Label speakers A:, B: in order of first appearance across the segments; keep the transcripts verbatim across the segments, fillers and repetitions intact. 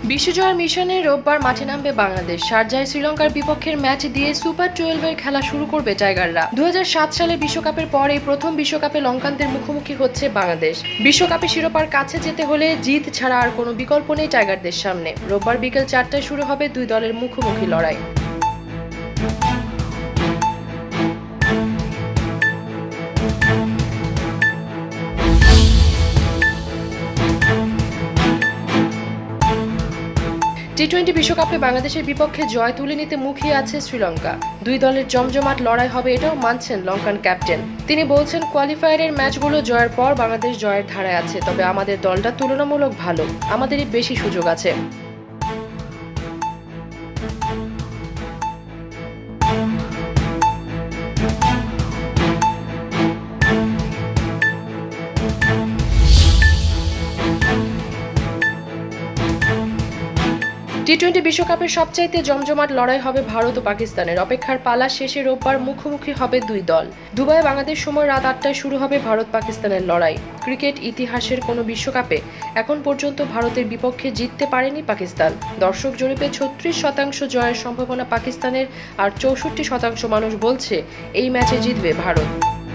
A: বিশ্বজয়ের মিশনে রোববার মাঠে নামবে বাংলাদেশ। শারজায় শ্রীলঙ্কার বিপক্ষের ম্যাচ দিয়ে সুপার টুয়েলভের খেলা শুরু করবে টাইগাররা। দু হাজার সাত সালে বিশ্বকাপের পর এই প্রথম বিশ্বকাপে লঙ্কানদের মুখোমুখি হচ্ছে বাংলাদেশ। বিশ্বকাপে শিরোপার কাছে যেতে হলে জিত ছাড়া আর কোনো বিকল্প নেই টাইগারদের সামনে। রোববার বিকেল চারটায় শুরু হবে দুই দলের মুখোমুখি লড়াই। টি টোয়েন্টি বিশ্বকাপে বাংলাদেশের বিপক্ষে জয় তুলে নিতে মুখিয়ে আছে শ্রীলঙ্কা। দুই দলের জমজমাট লড়াই হবে এটাও মানছেন লঙ্কান ক্যাপ্টেন। তিনি বলছেন, কোয়ালিফায়ারের ম্যাচগুলো জয়ের পর বাংলাদেশ জয়ের ধারায় আছে, তবে আমাদের দলটা তুলনামূলক ভালো, আমাদেরই বেশি সুযোগ আছে। টি টোয়েন্টি বিশ্বকাপের সবচাইতে জমজমাট লড়াই হবে ভারত ও পাকিস্তানের। অপেক্ষার পালা শেষে রোববার মুখোমুখি হবে দুই দল। দুবাইয়ে বাংলাদেশ সময় রাত আটটায় শুরু হবে ভারত পাকিস্তানের লড়াই। ক্রিকেট ইতিহাসের কোনো বিশ্বকাপে এখন পর্যন্ত ভারতের বিপক্ষে জিততে পারেনি পাকিস্তান। দর্শক জরিপে ছত্রিশ শতাংশ জয়ের সম্ভাবনা পাকিস্তানের, আর চৌষট্টি শতাংশ মানুষ বলছে এই ম্যাচে জিতবে ভারত।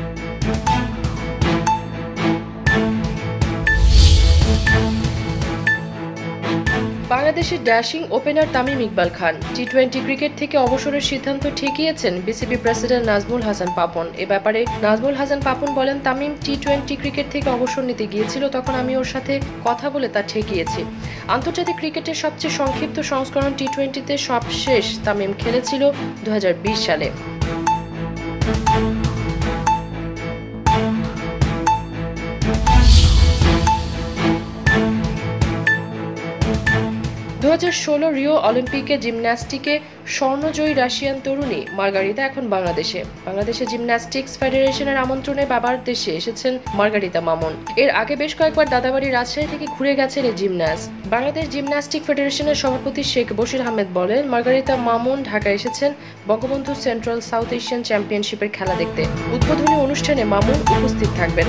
A: বাংলাদেশের dashing opener Tamim Iqbal Khan T twenty cricket থেকে অবসরের সিদ্ধান্ত ঠেকিয়েছেন বিসিবি প্রেসিডেন্ট নাজমুল হাসান পাপন। এ ব্যাপারে নাজমুল হাসান পাপন বলেন, তামিম টি টোয়েন্টি ক্রিকেট থেকে অবসর নিতে গিয়েছিল, তখন আমি ওর সাথে কথা বলে তা ঠেকিয়েছি। আন্তর্জাতিক ক্রিকেটের সবচেয়ে সংক্ষিপ্ত সংস্করণ টি টোয়েন্টিতে সবশেষ তামিম খেলেছিল দু হাজার বিশ সালে। দু হাজার ষোলো রিও অলিম্পিকে জিমন্যাস্টিকে স্বর্ণজয়ী রাশিয়ান তরুণী মার্গারিতা এখন বাংলাদেশে। বাংলাদেশের জিমন্যাস্টিক্স ফেডারেশনের আমন্ত্রণে বাবার দেশে এসেছেন মার্গারিতা মামুন। এর আগে বেশ কয়েকবার দাদাবাড়ি রাজশাহী থেকে ঘুরে গেছেন এই জিমন্যাস্ট। বাংলাদেশ জিমন্যাস্টিক ফেডারেশনের সভাপতি শেখ বশির আহমেদ বলেন, মার্গারিতা মামুন ঢাকায় এসেছেন বঙ্গবন্ধু সেন্ট্রাল সাউথ এশিয়ান চ্যাম্পিয়নশিপের খেলা দেখতে। উদ্বোধনী অনুষ্ঠানে মামুন উপস্থিত থাকবেন।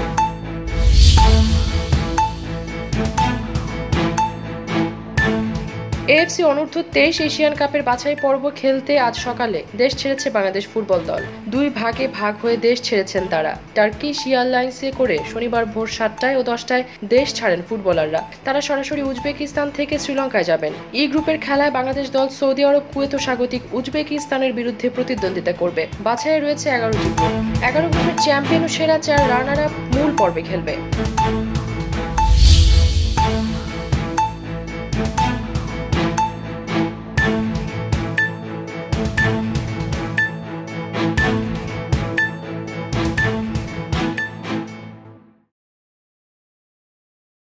A: এএফসি অনূর্ধ্ব তেইশ এশিয়ান কাপের বাছাই পর্ব খেলতে আজ সকালে দেশ ছেড়েছে বাংলাদেশ ফুটবল দল। দুই ভাগে ভাগ হয়ে দেশ ছেড়েছেন তারা। টার্কিশ এয়ারলাইন্সে করে শনিবার ভোর সাতটায় ও দশটায় দেশ ছাড়েন ফুটবলাররা। তারা সরাসরি উজবেকিস্তান থেকে শ্রীলঙ্কায় যাবেন। ই গ্রুপের খেলায় বাংলাদেশ দল সৌদি আরব, কুয়েত ও স্বাগতিক উজবেকিস্তানের বিরুদ্ধে প্রতিদ্বন্দ্বিতা করবে। বাছাইয়ে রয়েছে এগারোটি গ্রুপ। এগারো গ্রুপের চ্যাম্পিয়ন ও সেরা চার রানার আপ মূল পর্বে খেলবে।